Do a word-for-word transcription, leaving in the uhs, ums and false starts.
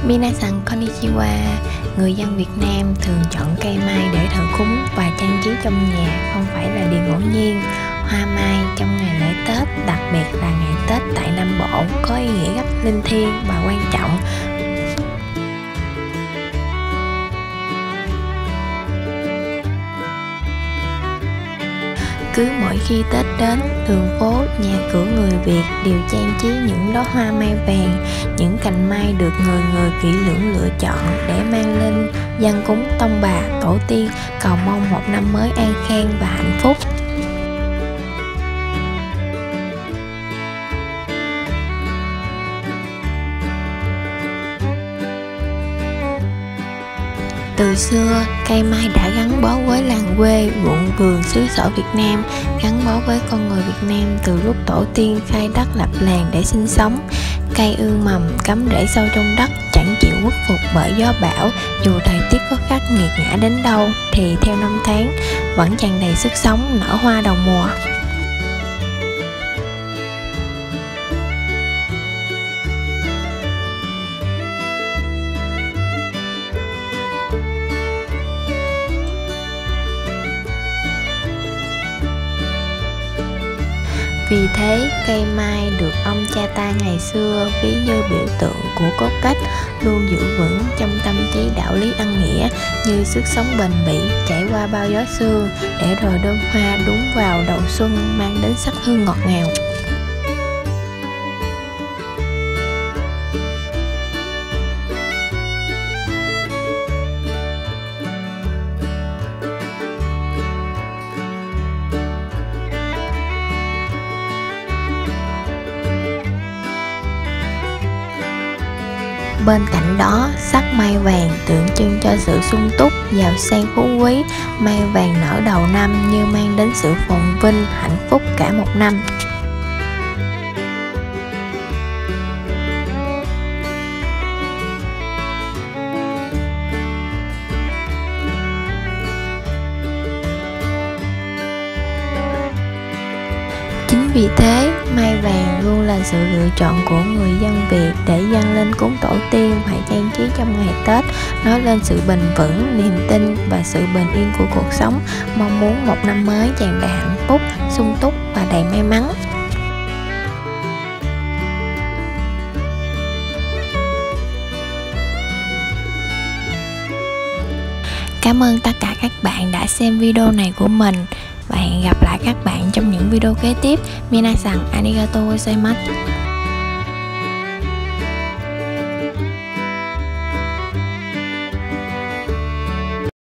Minasan konnichiwa. Người dân Việt Nam thường chọn cây mai để thờ cúng và trang trí trong nhà, không phải là điều ngẫu nhiên. Hoa mai trong ngày lễ Tết, đặc biệt là ngày Tết tại Nam Bộ, có ý nghĩa rất linh thiêng và quan trọng. Cứ mỗi khi Tết đến, đường phố, nhà cửa người Việt đều trang trí những đóa hoa mai vàng. Những cành mai được người người kỹ lưỡng lựa chọn để mang lên dâng cúng tông bà, tổ tiên, cầu mong một năm mới an khang và hạnh phúc. Từ xưa, cây mai đã gắn bó với làng quê, ruộng vườn xứ sở Việt Nam, gắn bó với con người Việt Nam từ lúc tổ tiên khai đất lập làng để sinh sống. Cây ương mầm, cắm rễ sâu trong đất, chẳng chịu khuất phục bởi gió bão. Dù thời tiết có khắc nghiệt ngã đến đâu, thì theo năm tháng, vẫn tràn đầy sức sống, nở hoa đầu mùa. Vì thế, cây mai được ông cha ta ngày xưa ví như biểu tượng của cốt cách, luôn giữ vững trong tâm trí đạo lý ân nghĩa, như sức sống bền bỉ trải qua bao gió sương, để rồi đơm hoa đúng vào đầu xuân mang đến sắc hương ngọt ngào. Bên cạnh đó, sắc mai vàng tượng trưng cho sự sung túc, giàu sang phú quý. Mai vàng nở đầu năm như mang đến sự phồn vinh, hạnh phúc cả một năm. Chính vì thế, mai vàng luôn là sự lựa chọn của người dân Việt để dâng lên cúng tổ tiên và trang trí trong ngày Tết, nói lên sự bền vững, niềm tin và sự bình yên của cuộc sống, mong muốn một năm mới tràn đầy hạnh phúc, sung túc và đầy may mắn. Cảm ơn tất cả các bạn đã xem video này của mình. Và hẹn gặp lại các bạn trong những video kế tiếp. Minasan arigatou gozaimasu.